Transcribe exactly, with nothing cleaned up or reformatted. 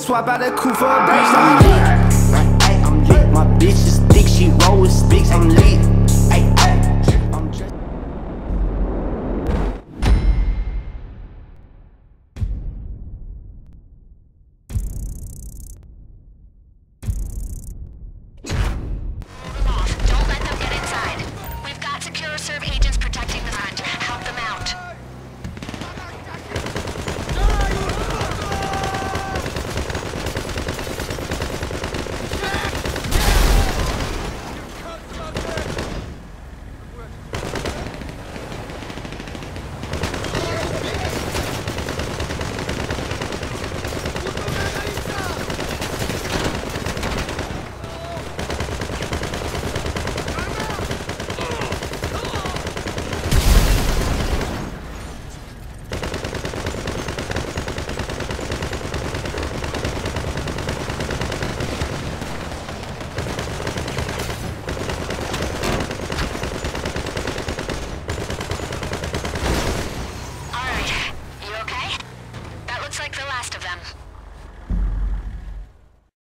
Swap out that coupe for a beat. I'm lit, ay, I'm lit. My bitch is thick, she roll with sticks. I'm lit, ay, ay, I'm just Don't let them get inside. We've got secure serve agents protecting the front. Help them out. Looks like the last of them.